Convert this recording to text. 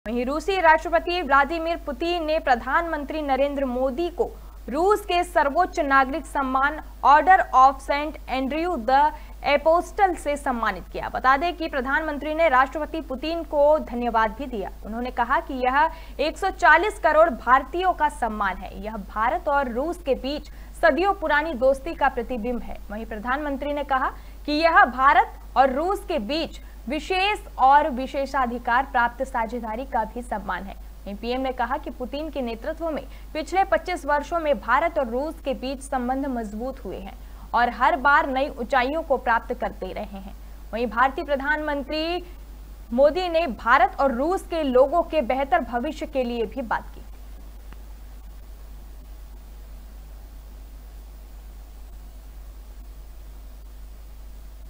वहीं रूसी राष्ट्रपति व्लादिमीर पुतिन ने प्रधानमंत्री नरेंद्र मोदी को रूस के सर्वोच्च नागरिक सम्मान Order of Saint Andrew the Apostle से सम्मानित किया। बता दें कि प्रधानमंत्री ने राष्ट्रपति पुतिन को धन्यवाद भी दिया। उन्होंने कहा कि यह 140 करोड़ भारतीयों का सम्मान है। यह भारत और रूस के बीच सदियों पुरानी दोस्ती का प्रतिबिंब है। वहीं प्रधानमंत्री ने कहा कि यह भारत और रूस के बीच विशेष और विशेषाधिकार प्राप्त साझेदारी का भी सम्मान है। पीएम ने कहा कि पुतिन के नेतृत्व में पिछले 25 वर्षों में भारत और रूस के बीच संबंध मजबूत हुए हैं और हर बार नई ऊंचाइयों को प्राप्त करते रहे हैं। वहीं भारतीय प्रधानमंत्री मोदी ने भारत और रूस के लोगों के बेहतर भविष्य के लिए भी बात की।